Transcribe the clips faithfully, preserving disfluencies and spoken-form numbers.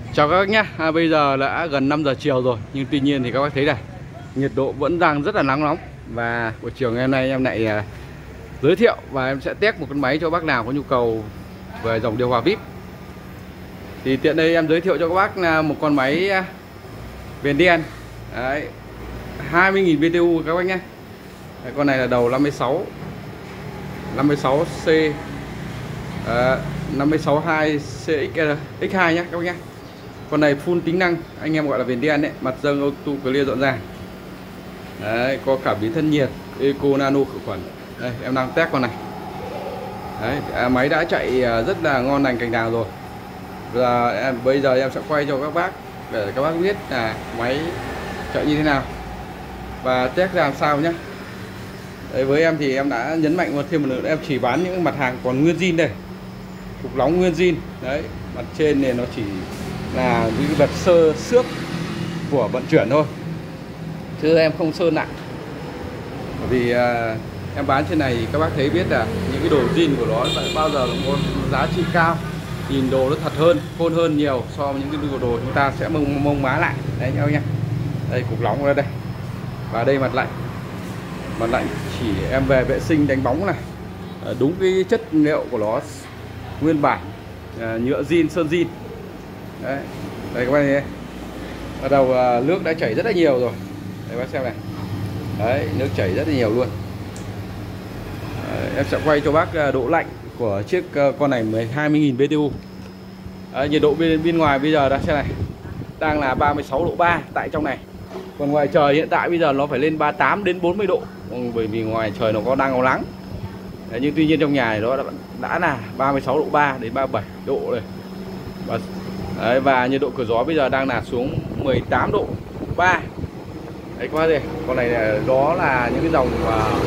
Chào các bác nhé, à, bây giờ đã gần năm giờ chiều rồi. Nhưng tuy nhiên thì các bác thấy này, nhiệt độ vẫn đang rất là nắng nóng. Và buổi chiều ngày hôm nay em lại à, giới thiệu và em sẽ test một con máy cho bác nào có nhu cầu về dòng điều hòa vê i pê. Thì tiện đây em giới thiệu cho các bác là một con máy à, viền đen đấy, hai mươi nghìn bê tê u các bác nhé. Đấy, con này là đầu năm mươi sáu C à, năm mươi sáu hai C X hai nhé các bác nhé. Con này full tính năng, anh em gọi là viền đen đấy, mặt dâng auto clear dọn dàng. Đấy, có cảm biến thân nhiệt, eco nano khử khuẩn. Đây, em đang test con này. Đấy, à, máy đã chạy rất là ngon lành cành đào rồi. Và em, bây giờ em sẽ quay cho các bác để các bác biết là máy chạy như thế nào và test ra làm sao nhé. Đấy, với em thì em đã nhấn mạnh một thêm một nữa, em chỉ bán những mặt hàng còn nguyên zin đây, cục nóng nguyên zin. Đấy, mặt trên này nó chỉ là những vật sơ xước của vận chuyển thôi, chứ em không sơn lại. Bởi vì à, em bán trên này các bác thấy biết là những cái đồ zin của nó bao giờ cũng có giá trị cao, nhìn đồ nó thật hơn, khôn hơn nhiều so với những cái đồ chúng ta sẽ mông mông má lại. Đấy nhau nha. Đây cục nóng ở đây, và đây mặt lạnh. Mặt lạnh chỉ em về vệ sinh đánh bóng này, à, đúng cái chất liệu của nó nguyên bản, à, nhựa zin, sơn zin. Đấy, đây các bác thấy, bắt đầu uh, nước đã chảy rất là nhiều rồi. Đây các bác xem này. Đấy, nước chảy rất là nhiều luôn. Đấy, em sẽ quay cho bác uh, độ lạnh của chiếc uh, con này hai mươi nghìn bê tê u. Đấy, nhiệt độ bên bên ngoài bây giờ đã xem này, đang là ba mươi sáu độ ba tại trong này. Còn ngoài trời hiện tại bây giờ nó phải lên ba mươi tám đến bốn mươi độ, bởi vì ngoài trời nó có đang có nắng. Đấy, nhưng tuy nhiên trong nhà này nó đã, đã là ba mươi sáu độ ba đến ba mươi bảy độ rồi. Và đấy, và nhiệt độ cửa gió bây giờ đang là xuống mười tám độ ba. Đấy các bác gì, con này là, đó là những cái dòng uh,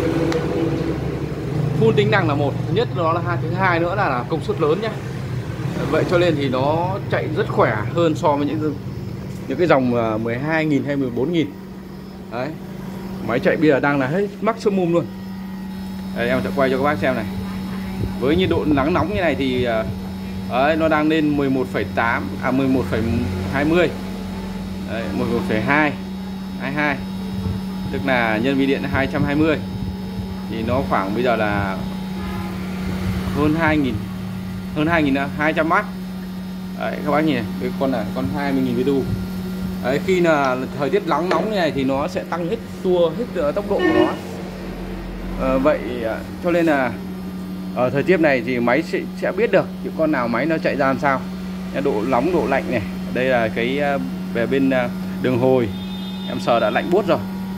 full tính năng là một, thứ nhất nó là hai, thứ hai nữa là, là công suất lớn nhé. Vậy cho nên thì nó chạy rất khỏe hơn so với những những cái dòng uh, mười hai nghìn hay mười bốn nghìn. Đấy, máy chạy bây giờ đang là hết maximum luôn. Đây, em sẽ quay cho các bác xem này. Với nhiệt độ nắng nóng như này thì uh, đấy, nó đang lên mười một phẩy tám, à mười một phẩy hai mươi. Đấy, mười một phẩy hai hai hai. Tức là nhân vi điện hai trăm hai mươi thì nó khoảng bây giờ là hơn hai nghìn, hơn hai nghìn hai trăm oát. Đấy các bác nhìn này, cái con này con hai mươi nghìn bê tê u. Đấy, khi là thời tiết nắng nóng như này thì nó sẽ tăng hết tua, hết tốc độ của nó. À, vậy cho nên là ở thời tiết này thì máy sẽ, sẽ biết được những con nào máy nó chạy ra làm sao, độ nóng độ lạnh này. Đây là cái về bên đường hồi em sờ đã lạnh buốt rồi.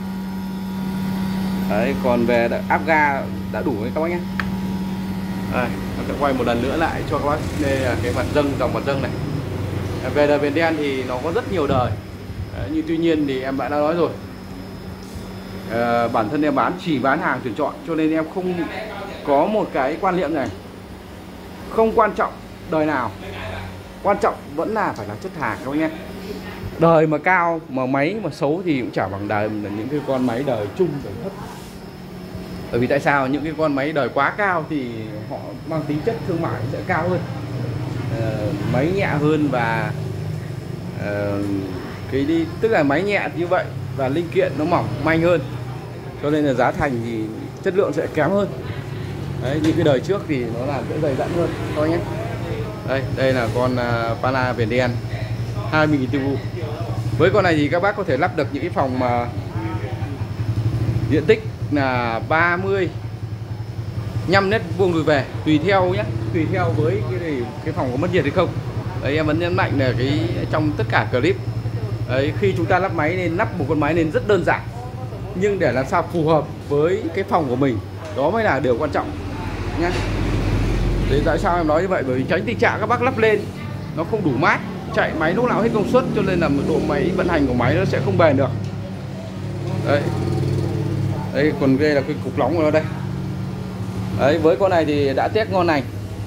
Đấy, còn về áp ga đã đủ với các bác nhé. Đây, em sẽ quay một lần nữa lại cho các bác. Đây là cái mặt dâng, dòng mặt dâng này. Về đời viền đen thì nó có rất nhiều đời. Đấy, nhưng tuy nhiên thì em đã nói rồi, à, bản thân em bán chỉ bán hàng tuyển chọn, cho nên em không có một cái quan niệm này, không quan trọng đời nào, quan trọng vẫn là phải là chất hàng các bác nhé. Đời mà cao mà máy mà xấu thì cũng chả bằng đời là những cái con máy đời trung, đời thấp. Bởi vì tại sao? Những cái con máy đời quá cao thì họ mang tính chất thương mại sẽ cao hơn, à, máy nhẹ hơn và à, cái đi tức là máy nhẹ như vậy và linh kiện nó mỏng manh hơn, cho nên là giá thành thì chất lượng sẽ kém hơn. Đấy, những cái đời trước thì nó làm sẽ dày dặn hơn thôi nhé. Đây, đây là con uh, Pana viền đen hai mươi nghìn bê tê u. Với con này thì các bác có thể lắp được những cái phòng mà diện tích là ba mươi lăm mét vuông đùi về, tùy theo nhé, tùy theo với cái này, cái phòng có mất nhiệt hay không. Đấy, em vẫn nhấn mạnh là cái trong tất cả clip. Đấy, khi chúng ta lắp máy nên lắp một con máy nên rất đơn giản, nhưng để làm sao phù hợp với cái phòng của mình, đó mới là điều quan trọng nhé. Thế tại sao em nói như vậy? Bởi vì tránh tình trạng các bác lắp lên nó không đủ mát, chạy máy lúc nào hết công suất, cho nên là một độ máy vận hành của máy nó sẽ không bền được. Đấy, đây còn đây là cái cục nóng của nó đây. Đấy, với con này thì đã test ngon lành.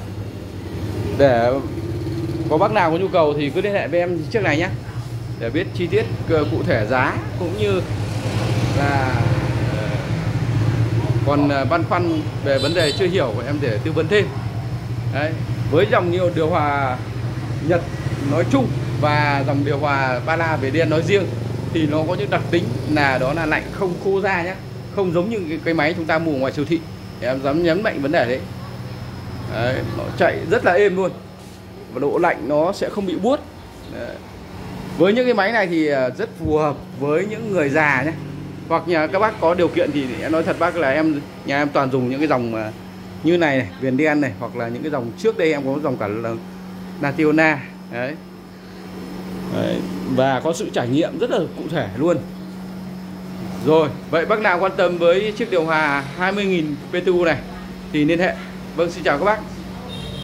Để có bác nào có nhu cầu thì cứ liên hệ với em trước này nhé, để biết chi tiết cụ thể giá cũng như là còn băn khoăn về vấn đề chưa hiểu của em để tư vấn thêm. Đấy, với dòng nhiều điều hòa Nhật nói chung và dòng điều hòa Ba La về đen nói riêng thì nó có những đặc tính là đó là lạnh không khô da nhé, không giống như cái, cái máy chúng ta mua ngoài siêu thị. Em dám nhấn mạnh vấn đề đấy. Đấy, nó chạy rất là êm luôn và độ lạnh nó sẽ không bị buốt. Đấy. Với những cái máy này thì rất phù hợp với những người già nhé, hoặc nhà các bác có điều kiện thì em nói thật bác là em nhà em toàn dùng những cái dòng như này, này viền đen này, hoặc là những cái dòng trước đây em có dòng cả là Nationa đấy. Đấy, và có sự trải nghiệm rất là cụ thể luôn. Rồi, vậy bác nào quan tâm với chiếc điều hòa hai mươi nghìn pê tê u này thì liên hệ. Vâng, xin chào các bác.